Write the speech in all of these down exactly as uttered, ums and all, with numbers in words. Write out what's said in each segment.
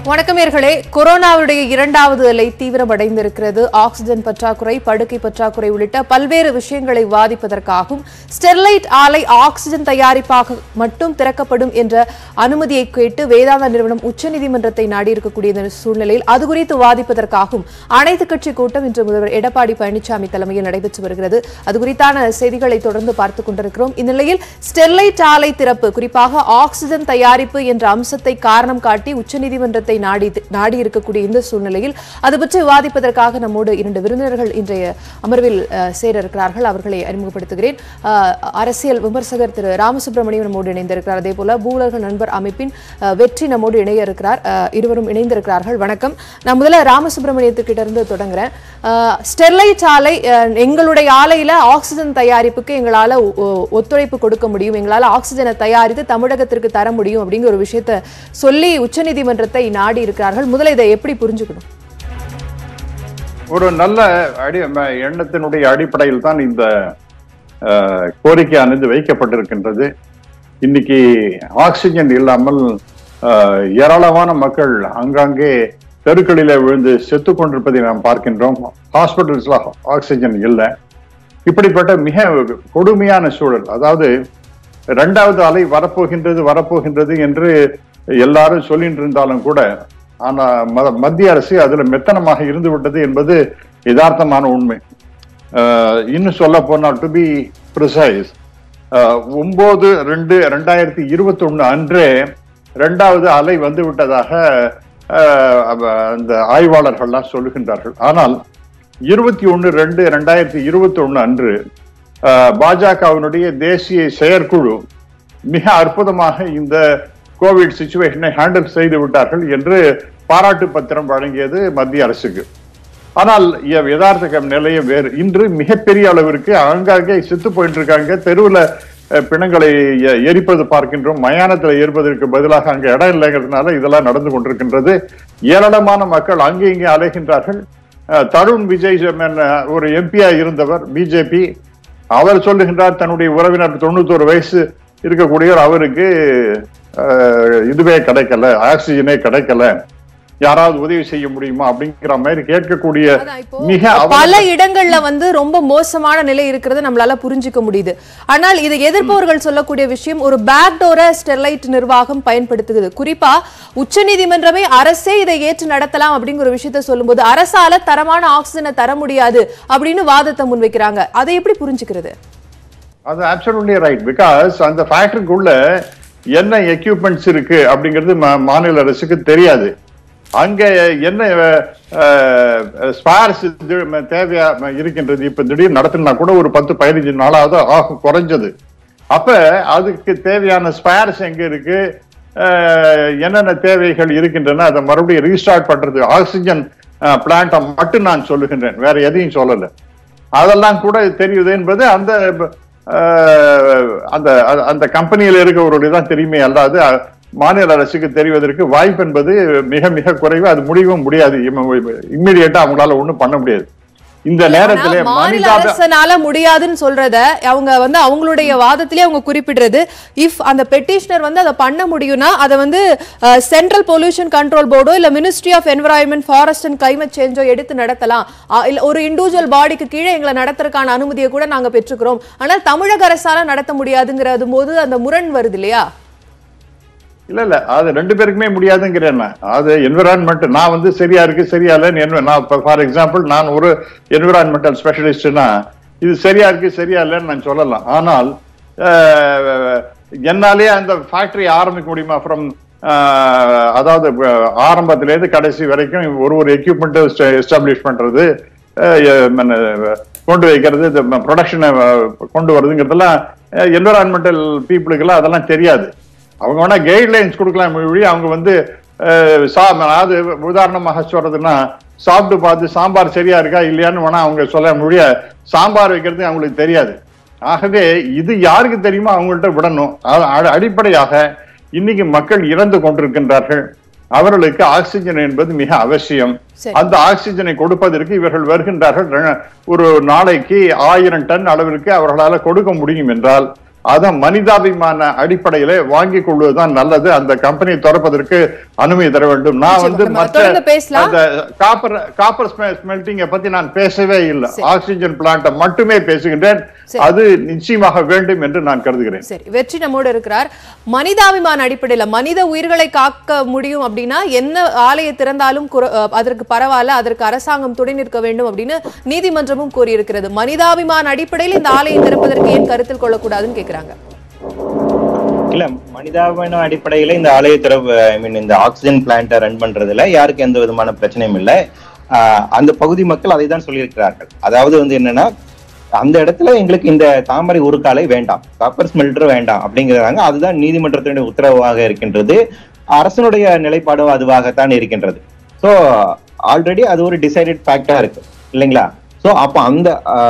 வணக்கம் நேயர்களே. கொரோனாவுடைய இரண்டாவது அலை தீவிரமடைந்திருக்கிறது. ஆக்சிஜன் பற்றாக்குறை, படுக்கை பற்றாக்குறை உள்ளிட்ட பல்வேறு விஷயங்களை விவாதிப்பதற்காகவும் ஸ்டெர்லைட் ஆலை ஆக்சிஜன் தயாரிப்பாக மட்டும் திறக்கப்படும் என்ற அனுமதியை கேட்டு வேதாந்தா நிறுவனம் உச்சநீதிமன்றத்தை நாடியிருக்கக்கூடிய சூழ்நிலையில் அது குறித்து விவாதிப்பதற்காகவும் அனைத்துக் கட்சி கூட்டம் இன்று முதல்வர் எடப்பாடி பழனிசாமி தலைமையில் நடைபெற்று வருகிறது. அது குறித்தான செய்திகளை தொடர்ந்து பார்த்துக் கொண்டிருக்கிறோம். இந்நிலையில் ஸ்டெர்லைட் ஆலை திறப்பு, குறிப்பாக ஆக்சிஜன் தயாரிப்பு என்ற அம்சத்தை காரணம் காட்டி உச்சநீதிமன்றத்தை நாடி நாடி இருக்கக்கூடிய இந்த சூழ்நிலையில் அது பற்றி விவாதிப்பதற்காக நம்மோடு இரண்டு விருந்தினர்கள் இன்றைய அமர்வில் சேர இருக்கிறார்கள். அவர்களை அறிமுகப்படுத்துகிறேன். அரசியல் விமர்சகர் திரு ராமசுப்ரமணியம் நம்மோடு இணைந்திருக்கிறார். அதே போல பூவுலக நண்பர் அமைப்பின் வெற்றி நம்மோடு இணைய இருக்கிறார். இருவரும் இணைந்திருக்கிறார்கள். வணக்கம். நான் முதல்ல ராமசுப்ரமணியத்துக்கிட்ட இருந்து தொடங்குறேன். ஸ்டெர்லைட் ஆலை, எங்களுடைய ஆலையில ஆக்சிஜன் தயாரிப்புக்கு எங்களால ஒத்துழைப்பு கொடுக்க முடியும், எங்களால ஆக்சிஜனை தயாரித்து தமிழகத்திற்கு தர முடியும் அப்படிங்கிற ஒரு விஷயத்தை சொல்லி உச்சநீதிமன்றத்தை நாடி இருக்கிறார்கள். முதல்ல இதை எப்படி புரிஞ்சுக்கணும்? ஒரு நல்ல அடி எண்ணத்தினுடைய அடிப்படையில் தான் இந்த கோரிக்கையானது வைக்கப்பட்டிருக்கின்றது. இன்னைக்கு ஆக்சிஜன் இல்லாமல் ஏராளமான மக்கள் அங்கங்கே தெருக்களில விழுந்து செத்து கொண்டிருப்பதை நாம் பார்க்கின்றோம். ஹாஸ்பிட்டல்ஸ்ல ஆக்சிஜன் இல்லை. இப்படிப்பட்ட மிக கொடுமையான சூழல், அதாவது இரண்டாவது அலை வரப்போகின்றது வரப்போகின்றது என்று எல்லாரும் சொல்லிட்டு இருந்தாலும் கூட ஆனா மத்திய அரசு அதுல மெத்தனமாக இருந்து விட்டது என்பது யதார்த்தமான உண்மை. இன்னும் சொல்ல போனால், டு பி ப்ரிசைஸ், ஒன்பது ரெண்டு ரெண்டாயிரத்தி இருபத்தி ஒண்ணு அன்றே இரண்டாவது அலை வந்து விட்டதாக அந்த ஆய்வாளர்கள்லாம் சொல்லுகின்றார்கள். ஆனால் இருபத்தி ஒண்ணு ரெண்டு ரெண்டாயிரத்தி இருபத்தி ஒண்ணு அன்று பாஜகவினுடைய தேசிய செயற்குழு மிக அற்புதமாக இந்த கோவிட் சிச்சுவேஷனை ஹேண்டில் செய்து விட்டார்கள் என்று பாராட்டு பத்திரம் வழங்கியது மத்திய அரசுக்கு. ஆனால் யதார்த்த நிலையம் வேறு. இன்று மிகப்பெரிய அளவிற்கு ஆங்காங்கே செத்து போயிட்டு இருக்காங்க. தெருவில் பிணங்களை எரிப்பது பார்க்கின்றோம். மயானத்தில் எரிப்பதற்கு பதிலாக அங்கே இடம் இல்லைங்கிறதுனால இதெல்லாம் நடந்து கொண்டிருக்கின்றது. ஏராளமான மக்கள் அங்கே இங்கே அலைகின்றார்கள். தருண் விஜய் ஒரு எம்பியா இருந்தவர், பிஜேபி, அவர் சொல்லுகின்றார் தன்னுடைய உறவினர் தொண்ணூத்தோரு வயசு இருக்கக்கூடியவர், அவருக்கு இதுவே கிடைக்கல, ஆக்சிஜனே கிடைக்கல, யாராவது உதவி செய்ய முடியுமா அப்படிங்கிற மாதிரி கேட்கக்கூடிய மிக பல இடங்கள்ல வந்து ரொம்ப மோசமான நிலை இருக்கிறது நம்மளால புரிஞ்சுக்க முடியுது. ஆனால் இதை எதிர்ப்பவர்கள் சொல்லக்கூடிய விஷயம், ஒரு பேக்டோரை ஸ்டெர்லைட் நிர்வாகம் பயன்படுத்துகிறது. குறிப்பா உச்ச நீதிமன்றமே அரசே இதை ஏற்று நடத்தலாம் அப்படிங்கிற ஒரு விஷயத்த சொல்லும்போது அரசால தரமான ஆக்சிஜனை தர முடியாது அப்படின்னு வாதத்தை முன்வைக்கிறாங்க. அதை எப்படி புரிஞ்சுக்கிறது? அது அப்சல்யூட்லி ரைட். பிகாஸ் அந்த ஃபேக்டரிக்குள்ள என்ன எக்யூப்மெண்ட்ஸ் இருக்கு அப்படிங்கிறது மாநில அரசுக்கு தெரியாது. அங்க என்ன ஸ்பார்ஸ் தேவையா இருக்கின்றது. இப்ப திடீர்னு நடத்தினா கூட ஒரு பத்து பதினஞ்சு நாளாவது ஆகும் குறைஞ்சது. அப்ப அதுக்கு தேவையான ஸ்பார்ஸ் எங்க இருக்கு, என்னென்ன தேவைகள் இருக்கின்றன, அதை மறுபடியும் ரீஸ்டார்ட் பண்றது. ஆக்சிஜன் பிளான்ட்டை மட்டும் நான் சொல்லுகின்றேன், வேற எதையும் சொல்லல. அதெல்லாம் கூட தெரியுது என்பது அந்த அந்த அந்த கம்பெனியில இருக்கிறவருடைய தான் தெரியுமே, அல்லாது மாநில அரசுக்கு தெரிவதற்கு வாய்ப்பு என்பது மிக மிக குறைவு. அது முடியவும் முடியாது. இம்மிடியேட்டா அவங்களால ஒண்ணும் பண்ண முடியாது. இந்த நேரத்திலே மாநில அரசால முடியாதுன்னு சொல்றத அவங்க வந்து அவங்களுடைய வாதத்திலே அவங்க குறிப்பிடுறது, இஃப் அந்த பெட்டிஷனர் வந்து அதை பண்ண முடியும்னா அதை வந்து சென்ட்ரல் பொல்யூஷன் கண்ட்ரோல் போர்டோ இல்ல ministry of environment, forest and climate சேஞ்சோ எடுத்து நடத்தலாம். இல்ல ஒரு இண்டிவிஜுவல் பாடிக்கு கீழே எங்களை நடத்துறதுக்கான அனுமதியை கூட நாங்க பெற்றுக்கிறோம். ஆனால் தமிழக அரசால நடத்த முடியாதுங்கிறது போது அந்த முரண் வருது இல்லையா? இல்ல இல்ல அது ரெண்டு பேருக்குமே முடியாதுங்கிறேன். அது என்விரான்மெண்ட் நான் வந்து சரியா இருக்கு சரியா இல்லைன்னு, நான் ஃபார் எக்ஸாம்பிள் நான் ஒரு என்விரான்மெண்டல் ஸ்பெஷலிஸ்ட்னா இது சரியா இருக்கு சரியா இல்லைன்னு நான் சொல்லலாம். ஆனால் என்னாலேயே அந்த ஃபேக்டரி ஆரம்பிக்க முடியுமா? ஃப்ரம் அதாவது ஆரம்பத்திலேருந்து கடைசி வரைக்கும் ஒரு ஒரு எக்யூப்மெண்ட் எஸ்டாப்ளிஷ் பண்றது, கொண்டு வைக்கிறது, ப்ரொடக்ஷனை கொண்டு வருதுங்கிறதெல்லாம் என்விரான்மெண்டல் பீப்புளுக்கெல்லாம் அதெல்லாம் தெரியாது. அவங்க வேணா கைட்லைன்ஸ் கொடுக்கலாம். அவங்க வந்து அது உதாரணமாக சொல்றதுன்னா, சாப்பிட்டு பார்த்து சாம்பார் சரியா இருக்கா இல்லையான்னு வேணா அவங்க சொல்ல முடிய, சாம்பார் வைக்கிறது அவங்களுக்கு தெரியாது. ஆகவே இது யாருக்கு தெரியுமோ அவங்கள்ட்ட விடணும். அடிப்படையாக இன்னைக்கு மக்கள் இறந்து கொண்டிருக்கின்றார்கள். அவர்களுக்கு ஆக்சிஜன் என்பது மிக அவசியம். அந்த ஆக்சிஜனை கொடுப்பதற்கு இவர்கள் வருகின்றார்கள். ஒரு நாளைக்கு ஆயிரம் டன் அளவிற்கு அவர்களால் கொடுக்க முடியும் என்றால் அதான் மனிதாபிமான அடிப்படையிலே வாங்கிக் கொள்வதுதான் நல்லது. அந்த கம்பெனி திறப்பதற்கு அனுமதி தர வேண்டும். நான் வந்து மற்ற அந்த காப்பர் காப்பர் ஸ்மெல்டிங்கை பத்தி நான் பேசவே இல்லை. ஆக்சிஜன் பிளான்ட்டை மட்டுமே பேசுகின்றேன். அது நிச்சயமாக வேண்டும் என்று நான் கருதுகிறேன். சரி, வெற்றி நம்மோடு இருக்கிறார். மனிதாபிமான அடிப்படையில மனித உயிர்களை காக்க முடியும் அப்படின்னா என்ன ஆலையை திறந்தாலும் அதற்கு பரவாயில்ல, அதற்கு அரசாங்கம் துணை நிற்க வேண்டும் அப்படின்னு நீதிமன்றமும் கூறியிருக்கிறது. மனிதாபிமான அடிப்படையில் இந்த ஆலையை திறப்பதற்கு ஏன் கருத்தில் கொள்ளக்கூடாதுன்னு கேட்கிறாங்க. இல்ல, மனிதாபிமான அடிப்படையில இந்த ஆலையை திறப்பு ஐ மீன் இந்த ஆக்சிஜன் பிளான்ட்டை ரன் பண்றதுல யாருக்கு எந்த விதமான பிரச்சனையும் இல்லை. அந்த பகுதி மக்கள் அதை தான் சொல்லியிருக்கிறார்கள். அதாவது வந்து என்னன்னா, அந்த இடத்துல எங்களுக்கு இந்த தாமரை உருக்காலை வேண்டாம், காப்பர் ஸ்மெல்டர் வேண்டாம் அப்படிங்கிறாங்க. அதுதான் நீதிமன்றத்தினுடைய உத்தரவாக இருக்கின்றது. அரசனுடைய நிலைப்பாடும் அதுவாகத்தான் இருக்கின்றது. ஸோ ஆல்ரெடி அது ஒரு டிசைடட் ஃபேக்டா இருக்கு இல்லைங்களா? சோ அப்ப அந்த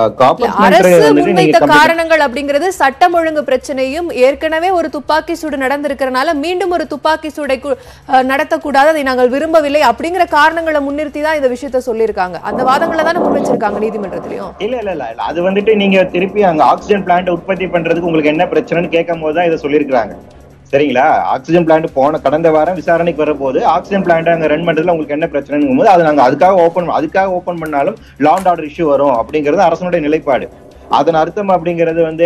காரணங்கள் அப்படிங்கிறது சட்டம் ஒழுங்கு பிரச்சனையும் ஏற்கனவே ஒரு துப்பாக்கி சூடு நடந்திருக்கிறனால மீண்டும் ஒரு துப்பாக்கி சூடை நடத்தக்கூடாது, அதை நாங்கள் விரும்பவில்லை அப்படிங்கிற காரணங்களை முன்னிறுத்தி தான் இந்த விஷயத்த சொல்லியிருக்காங்க. அந்த வாதங்களை தானே முன் வச்சிருக்காங்க நீதிமன்றத்திலையும். இல்ல இல்ல இல்ல அது வந்துட்டு நீங்க திருப்பி அங்க ஆக்சிஜன் பிளான்ட் உற்பத்தி பண்றதுக்கு உங்களுக்கு என்ன பிரச்சனைன்னு கேட்கும் போதுதான் இதை சொல்லியிருக்காங்க. சரிங்களா? ஆக்சிஜன் பிளான்ட் போன கடந்த வாரம் விசாரணைக்கு வரப்போது ஆக்சிஜன் பிளான்ட் அங்க ரன் பண்றதுல உங்களுக்கு என்ன பிரச்சனைங்கும் போது அது நாங்க அதுக்காக ஓப்பன் அதுக்காக ஓப்பன் பண்ணாலும் லா அண்ட் ஆர்டர் இஷ்யூ வரும் அப்படிங்கிறது அரசனுடைய நிலைப்பாடு. அதன் அர்த்தம் அப்படிங்கிறது வந்து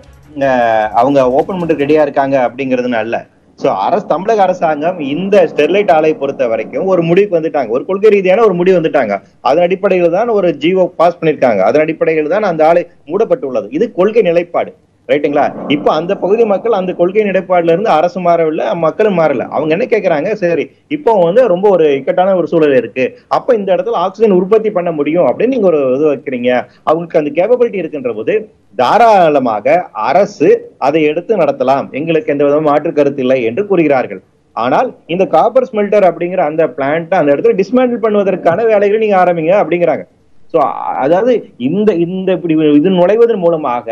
அவங்க ஓப்பன் பண்றது ரெடியா இருக்காங்க அப்படிங்கிறதுனால அல்ல. சோ அரசு தமிழக அரசாங்கம் இந்த ஸ்டெர்லைட் ஆலையை பொறுத்த வரைக்கும் ஒரு முடிவுக்கு வந்துட்டாங்க, ஒரு கொள்கை ரீதியான ஒரு முடிவு வந்துட்டாங்க. அதன் அடிப்படையில் தான் ஒரு ஜிஓ பாஸ் பண்ணிருக்காங்க. அதன் அடிப்படையில் தான் அந்த ஆலை மூடப்பட்டுள்ளது. இது கொள்கை நிலைப்பாடு, ரைட்டுங்களா? இப்ப அந்த பகுதி மக்கள் அந்த கொள்கை நிலைப்பாடுல இருந்து அரசு மாறவில்லை, மக்களும் மாறல. அவங்க என்ன கேட்கறாங்க, சரி இப்போ வந்து ரொம்ப ஒரு இக்கட்டான ஒரு சூழல் இருக்கு, அப்ப இந்த இடத்துல ஆக்சிஜன் உற்பத்தி பண்ண முடியும் அப்படின்னு நீங்க ஒரு இது வைக்கிறீங்க. அவங்களுக்கு அந்த கேப்பபிலிட்டி இருக்கின்ற போது தாராளமாக அரசு அதை எடுத்து நடத்தலாம், எங்களுக்கு எந்த விதமான மாற்று கருத்து இல்லை என்று கூறுகிறார்கள். ஆனால் இந்த காப்பர் ஸ்மெல்டர் அப்படிங்கிற அந்த பிளான்ட் அந்த இடத்துல டிஸ்மேண்டில் பண்ணுவதற்கான வேலைகளை நீங்க ஆரம்பிங்க அப்படிங்கிறாங்க. சோ அதாவது இந்த இந்த இப்படி இது நுழைவதன் மூலமாக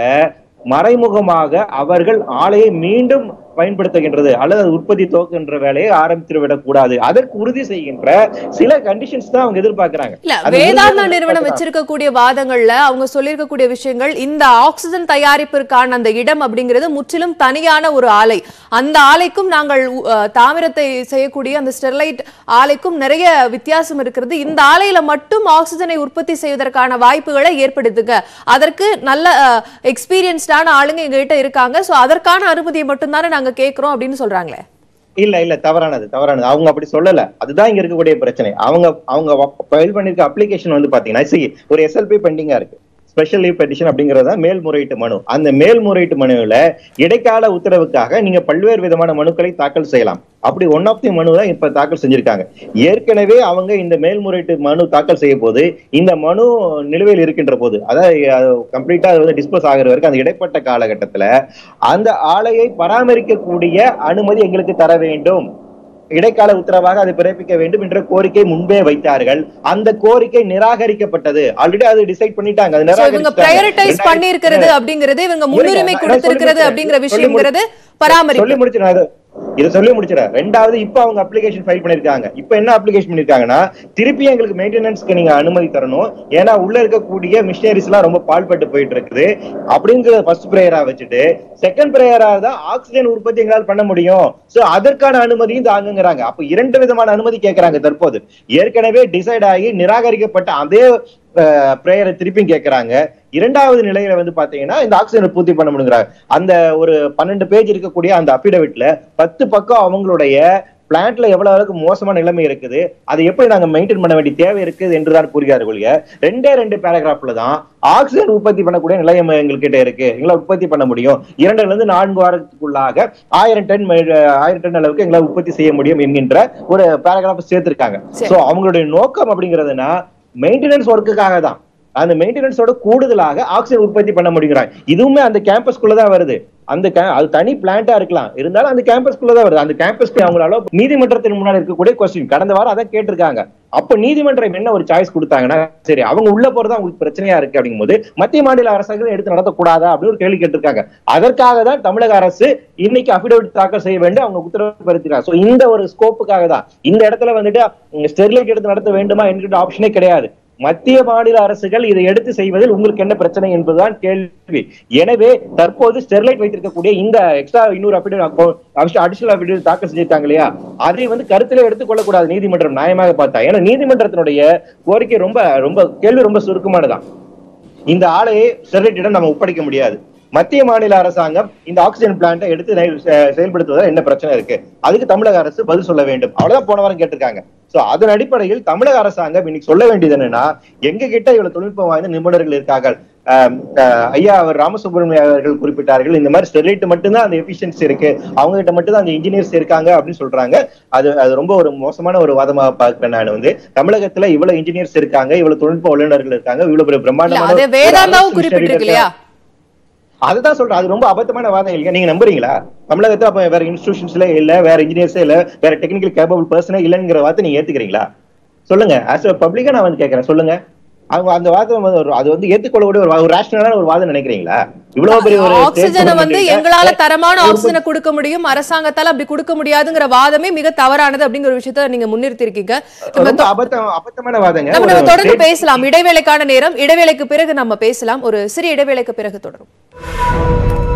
மறைமுகமாக அவர்கள் ஆலையை மீண்டும் பயன்படுத்துகின்றது அல்லது உற்பத்தி துவக்குகின்ற வேலையை ஆரம்பித்து விடக்கூடாது, அதற்கு உறுதி செய்கின்ற சில கண்டிஷன்ஸ் தான் அவங்க எதிர்பார்க்கிறாங்க. வேதாந்தா நிறுவனம் வச்சிருக்கக்கூடிய வாதங்கள்ல அவங்க சொல்லியிருக்கக்கூடிய விஷயங்கள், இந்த ஆக்சிஜன் தயாரிப்பிற்கான அந்த இடம் அப்படிங்கிறது முற்றிலும் தனியான ஒரு ஆலை. அந்த ஆலைக்கும் நாங்கள் தாமிரத்தை செய்யக்கூடிய அந்த ஸ்டெர்லைட் ஆலைக்கும் நிறைய வித்தியாசம் இருக்கிறது. இந்த ஆலையில மட்டும் ஆக்சிஜனை உற்பத்தி செய்வதற்கான வாய்ப்புகளை ஏற்படுத்துங்க, அதற்கு நல்ல எக்ஸ்பீரியன்ஸ்டான ஆளுங்க எங்க கிட்ட இருக்காங்க, சோ அதற்கான அனுமதியை மட்டும் தானே கேட்கிறோம் அப்படின்னு சொல்றாங்களே. இல்ல இல்ல தவறானது தவறானது அவங்க அப்படி சொல்லல. அதுதான் இங்க இருக்கக்கூடிய பிரச்சனை. அவங்க அவங்க ஃபைல் பண்ணிருக்க அப்ளிகேஷன் வந்து பாத்தீங்கன்னா ஒரு எஸ்எல்பி பெண்டிங்கா இருக்கு, ஸ்பெஷல் லீவ் பெட்டிஷன் அப்படிங்கறத மேல்முறையீட்டு மனு. அந்த மேல்முறையீட்டு மனுவில் இடைக்கால உத்தரவுக்காக நீங்க பல்வேறு விதமான மனுக்களை தாக்கல் செய்யலாம். அப்படி ஒன் ஆஃப் தி மனு தான் இப்ப தாக்கல் செஞ்சிருக்காங்க. ஏற்கனவே அவங்க இந்த மேல்முறையீட்டு மனு தாக்கல் செய்ய போது இந்த மனு நிலுவையில் இருக்கின்ற போது, அதாவது கம்ப்ளீட்டா வந்து டிஸ்போஸ் ஆகிற வரைக்கும் அந்த இடைப்பட்ட காலகட்டத்துல அந்த ஆலையை பராமரிக்கக்கூடிய அனுமதி எங்களுக்கு தர வேண்டும், இடைக்கால உத்தரவாக அதை பிறப்பிக்க வேண்டும் என்ற கோரிக்கை முன்பே வைத்தார்கள். அந்த கோரிக்கை நிராகரிக்கப்பட்டது. ஆல்ரெடி அது டிசைட் பண்ணிட்டாங்க. அது நிராகரிச்சு பண்ணியிருக்கிறது அப்படிங்கிறது, இவங்க முன்னுரிமை கொடுத்திருக்கிறது அப்படிங்கிற விஷயம்ங்கிறது பராமரிப்பு. சொல்லி முடிச்சு இதை சொல்லி முடிச்சிட. ரெண்டாவது, இப்ப அவங்க அப்ளிகேஷன் ஃபைல் பண்ணிருக்காங்க. இப்ப என்ன அப்ளிகேஷன் பண்ணிருக்காங்கன்னா, திருப்பி எங்களுக்கு மெயின்டெனன்ஸ்க்கு நீங்க அனுமதி தரணும், ஏன்னா உள்ள இருக்கக்கூடிய மிஷினரிஸ் எல்லாம் ரொம்ப பால்பட்டு போயிட்டு இருக்குது அப்படிங்கிற ஃபர்ஸ்ட் பிரேயரா வச்சுட்டு, செகண்ட் பிரேயரா தான் ஆக்சிஜன் உற்பத்தி எங்களால் பண்ண முடியும், சோ அதற்கான அனுமதியும் தாங்குங்கிறாங்க. அப்ப இரண்டு விதமான அனுமதி கேட்கறாங்க. தற்போது ஏற்கனவே டிசைட் ஆகி நிராகரிக்கப்பட்ட அதே பிரேயரை திருப்பி கேட்கறாங்க. இரண்டாவது நிலையில வந்து பாத்தீங்கன்னா இந்த ஆக்சிஜனை பூர்த்தி பண்ண முடியுங்கிறாங்க. அந்த ஒரு பன்னெண்டு பேஜ் இருக்கக்கூடிய அந்த அபிடவிட்ல பத்து பக்கம் அவங்களுடைய பிளான்ட்ல எவ்வளவு அளவுக்கு மோசமான நிலைமை இருக்குது, அதை எப்படி நாங்க மெயின்டைன் பண்ண வேண்டிய தேவை இருக்குது என்றுதான் கூறுகிறார்கள். ரெண்டே ரெண்டு பேராகிராஃப்ல தான் ஆக்சிஜன் உற்பத்தி பண்ணக்கூடிய நிலையம் எங்ககிட்ட இருக்கு, எங்களால் உற்பத்தி பண்ண முடியும், இரண்டுல இருந்து நான்கு வாரத்துக்குள்ளாக ஆயிரம் டன் ஆயிரம் டன் அளவுக்கு எங்களால் உற்பத்தி செய்ய முடியும் என்கின்ற ஒரு பேராகிராஃப் சேர்த்திருக்காங்க. சோ அவங்களுடைய நோக்கம் அப்படிங்கிறதுனா மெயின்டெனன்ஸ் ஒர்க்குக்காக தான். அந்த மெயின்டெனன்ஸோட கூடுதலாக ஆக்சிஜன் உற்பத்தி பண்ண முடியுங்கிறாங்க. இதுவுமே அந்த கேம்பஸ்குள்ளதான் வருது. அந்த அது தனி பிளான்டா இருக்கலாம், இருந்தாலும் அந்த கேம்பஸ்குள்ளதான் வருது. அந்த கேம்பஸ்க்கு அவங்களால நீதிமன்றத்தின் முன்னாடி இருக்கக்கூடிய கொஸ்டின் கடந்த வாரம் அதான் கேட்டிருக்காங்க. அப்ப நீதிமன்றம் என்ன ஒரு சாய்ஸ் கொடுத்தாங்கன்னா, சரி அவங்க உள்ள போறதா உங்களுக்கு பிரச்சனையா இருக்கு அப்படிங்கும் போது மத்திய மாநில அரசாங்கம் எடுத்து நடத்தக்கூடாதா அப்படின்னு ஒரு கேள்வி கேட்டிருக்காங்க. அதற்காக தான் தமிழக அரசு இன்னைக்கு அபிடவிட் தாக்கல் செய்ய வேண்டும் அவங்க உத்தரவுப்படுத்தினாங்க. சோ இந்த ஒரு ஸ்கோப்புக்காக தான் இந்த இடத்துல வந்துட்டு ஸ்டெர்லைட் எடுத்து நடத்த வேண்டுமா என்கிற ஆப்ஷனே கிடையாது. மத்திய மாநில அரசுகள் இதை எடுத்து செய்வதில் உங்களுக்கு என்ன பிரச்சனை என்பதுதான் கேள்வி. எனவே தற்போது ஸ்டெர்லைட் வைத்திருக்கக்கூடிய இந்த எக்ஸ்ட்ரா இன்னொரு அடிஷனல் அபிடேவிட் தாக்கல் செஞ்சிருக்காங்க இல்லையா, அதை வந்து கருத்திலே எடுத்துக் கொள்ளக்கூடாது நீதிமன்றம் நியாயமாக பார்த்தா. ஏன்னா நீதிமன்றத்தினுடைய கோரிக்கை ரொம்ப ரொம்ப கேள்வி ரொம்ப சுருக்கமானதான். இந்த ஆலையை ஸ்டெர்லைட்டிடம் நம்ம ஒப்படைக்க முடியாது. மத்திய மாநில அரசாங்கம் இந்த ஆக்சிஜன் பிளான்ட்டை எடுத்து செயல்படுத்துவதில் என்ன பிரச்சனை இருக்கு, அதுக்கு தமிழக அரசு பதில் சொல்ல வேண்டும். அவ்வளவுதான் போன வாரம் கேட்டிருக்காங்க. சோ அதன் அடிப்படையில் தமிழக அரசாங்கம் இன்னைக்கு சொல்ல வேண்டியது என்னன்னா, எங்க கிட்ட இவ்வளவு தொழில்நுட்பம் வாய்ந்த நிபுணர்கள் இருக்கார்கள். ஐயா அவர் ராமசுப்ரமணியம் அவர்கள் குறிப்பிட்டார்கள், இந்த மாதிரி ஸ்டெர்லைட் மட்டும்தான் அந்த எஃபிஷியன்சி இருக்கு, அவங்க கிட்ட மட்டும் தான் அந்த இன்ஜினியர்ஸ் இருக்காங்க அப்படின்னு சொல்றாங்க. அது அது ரொம்ப ஒரு மோசமான ஒரு வாதமா பார்க்கிறேன். நான் வந்து தமிழகத்துல இவ்வளவு இன்ஜினியர்ஸ் இருக்காங்க, இவ்வளவு தொழில்நுட்ப வல்லுநர்கள் இருக்காங்க, இவ்வளவு பிரம்மாண்டமான அதுதான் சொல்றேன். அது ரொம்ப அபத்தமான வாதம் இல்லையா? நீங்க நம்புறீங்களா? தமிழகத்துல அப்ப வேற இன்ஸ்டிடியூஷன்ஸ்ல இல்ல, வேற இன்ஜினியர்ஸே இல்ல, வேற டெக்னிக்கல் கேப்பபிள் பர்சனே இல்லங்கிற வார்த்தை நீங்க ஏத்துக்கிறீங்களா? சொல்லுங்க. ஆஸ் எ பப்ளிக்கா நான் வந்து கேட்கறேன், சொல்லுங்க. அவங்க அந்த வாதம் அது வந்து ஏத்துக்கொள்ளக்கூடிய ஒரு ரேஷனலான ஒரு வாதம் நினைக்கிறீங்களா? இவ்வளவு பெரிய ஒரு ஆக்சிஜனை வந்து எங்களால தரமான ஆக்சிஜனை கொடுக்க முடியும், அரசாங்கத்தால அப்படி கொடுக்க முடியாதுங்கிற வாதமே மிக தவறானது அப்படிங்கிற ஒரு விஷயத்தை நீங்க முன்னிறுத்தி இருக்கீங்க. அபத்தமான வாதங்க. நம்ம தொடர்ந்து பேசலாம். இடைவேளைக்கான நேரம். இடைவேளைக்கு பிறகு நம்ம பேசலாம். ஒரு சிறிய இடைவேளைக்கு பிறகு தொடரும்.